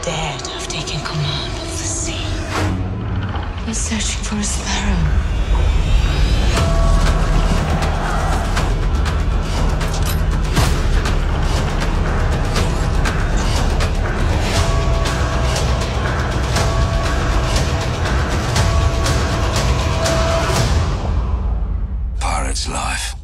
dare to have taken command of the sea. You're searching for a sparrow. Pirate's life.